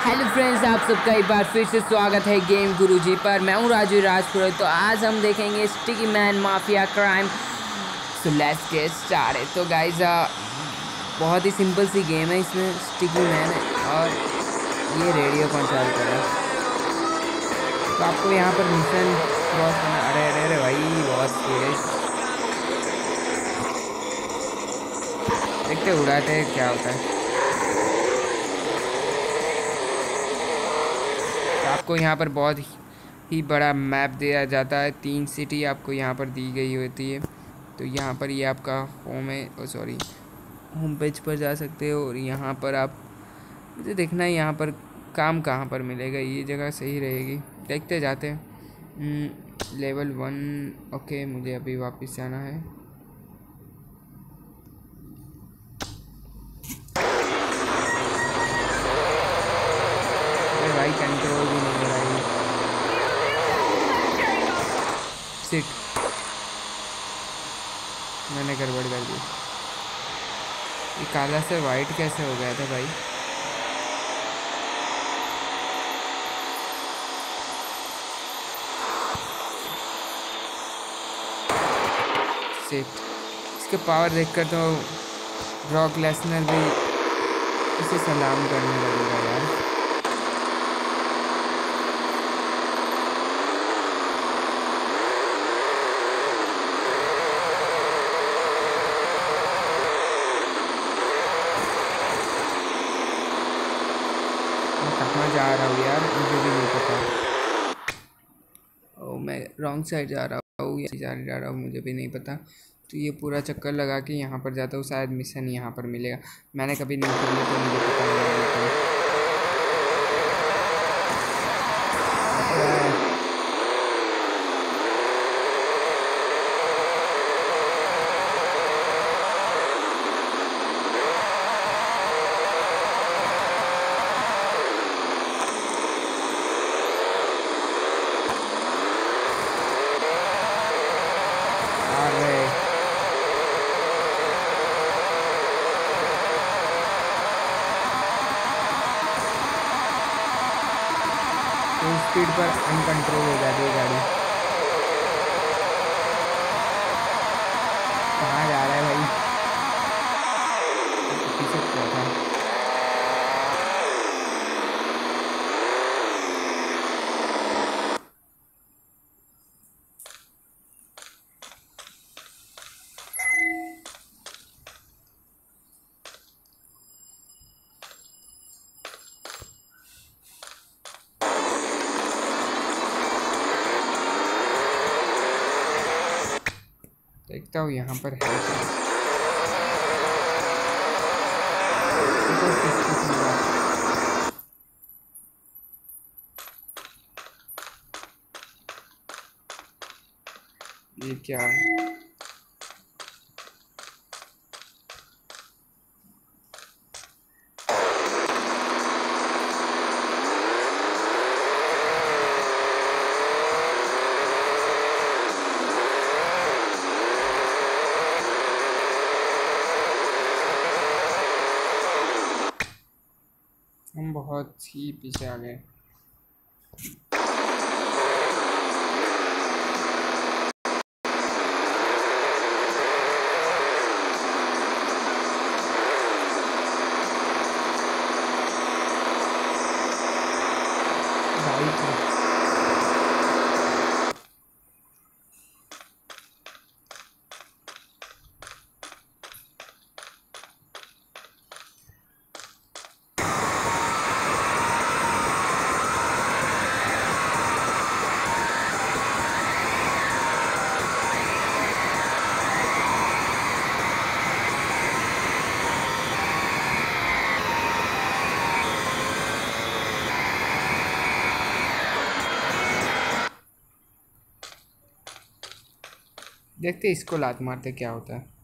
Hello friends, आप सबका एक बार फिर से स्वागत है गेम गुरुजी पर। मैं हूं राजू राजपुर। तो आज हम देखेंगे sticky man mafia crime. So let's get started. तो गाइस बहुत ही सिंपल सी गेम है। इसमें स्टिकी मैन है और ये रेडियो कंट्रोल कर रहा है। तो आपको यहाँ पर मिशन क्रॉस करना। अरे अरे अरे भाई, बहुत स्पीड है। देखते उड़ाते क्या होता है। तो आपको यहाँ पर बहुत ही बड़ा मैप दिया जाता है। 3 सिटी आपको यहाँ पर दी गई होती है। तो यहाँ पर ये आपका होम है, सॉरी होम पेज पर जा सकते हो। और यहाँ पर आप मुझे देखना है यहाँ पर काम कहाँ पर मिलेगा। ये जगह सही रहेगी, देखते जाते हैं। लेवल 1 ओके, मुझे अभी वापस जाना है। अरे भाई कंट्रोल भी नहीं है भाई। सिट, मैंने गड़बड़ कर दी। ये काला से वाइट कैसे हो गया था भाई? सिट, इसके पावर देखकर तो ब्रॉक लेसनर भी इसे सलाम करने लगेगा यार। कहाँ जा रहा हूँ यार, मुझे भी नहीं पता। ओ, मैं रॉन्ग साइड जा रहा हूँ या जा रहा हूँ, मुझे भी नहीं पता। तो ये पूरा चक्कर लगा के यहाँ पर जाता हूँ, शायद मिशन यहाँ पर मिलेगा। मैंने कभी नहीं खेली तो मुझे पता नहीं। फुल स्पीड पर अनकंट्रोल हो जाती है गाड़ी। कहाँ जा रहा है भाई? पीछे क्या था? देखता हूँ यहाँ पर है ये क्या है? हम बहुत ही पीछे आ गए। देखते इसको लात मारते क्या होता है।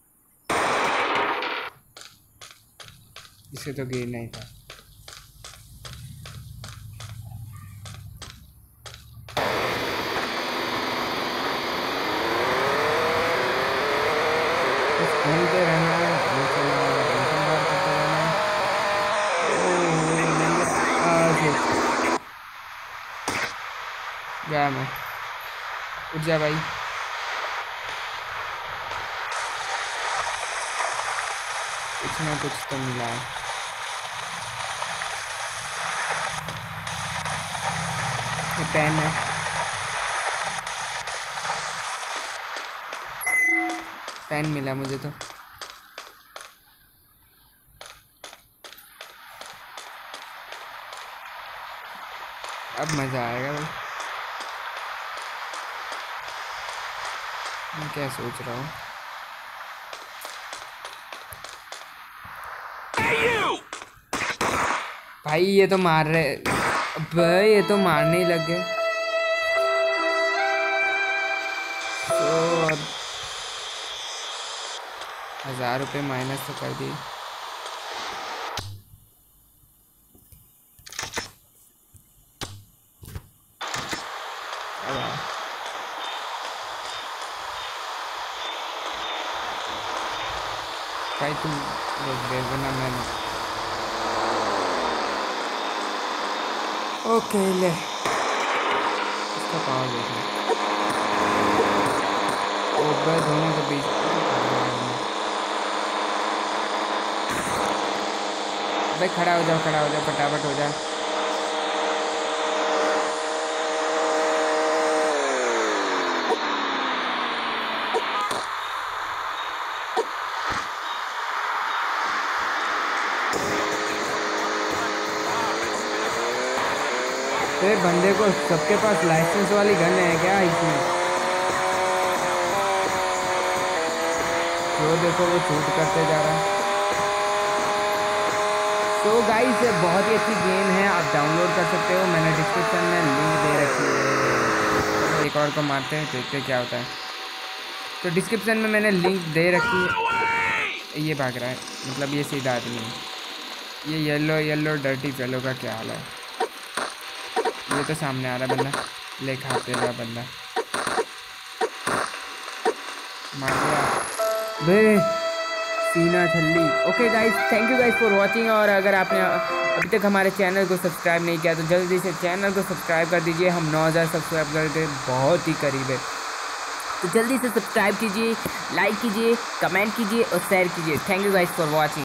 इसे तो गिरना ही था। घूमते रहना है, टेंशन बार करते रहना है। गया मैं। उठ जा भाई। कुछ ना कुछ तो मिला है। ये पेन है। पेन मिला मुझे तो। अब मज़ा आएगा भाई। मैं क्या सोच रहा हूँ। भाई ये तो मार रहे। भाई ये तो मारने ही लग गए। तो अब 1000 रुपये माइनस तो कर दिए। भाई तू देख देना मैंने। ओके ले इसका पावर देखना। ओबे दोनों के बीच। भाई खड़ा हो जाओ फटाफट हो जाओ। अरे बंदे को सबके पास लाइसेंस वाली गन है क्या इसमें? जो देखो वो शूट करते जा रहा है। तो गाइस बहुत ही अच्छी गेम है, आप डाउनलोड कर सकते हो। मैंने डिस्क्रिप्शन में लिंक दे रखी है। तो एक और को मारते हैं, देखते क्या होता है। तो डिस्क्रिप्शन में मैंने लिंक दे रखी है। ये भाग रहा है, मतलब ये सीधा आदमी है। ये येलो डर्टी फेलो का क्या हाल है? ये तो सामने आ रहा बंदा, ले खाते रहा बंदा। मार दिया बे, सीना छल्ली। Okay guys, thank you guys for watching. और अगर आपने अभी तक हमारे चैनल को सब्सक्राइब नहीं किया तो जल्दी से चैनल को सब्सक्राइब कर दीजिए। हम 9000 सब्सक्राइबर के बहुत ही करीब है। तो जल्दी से सब्सक्राइब कीजिए, लाइक कीजिए, कमेंट कीजिए और शेयर कीजिए। Thank you guys for watching.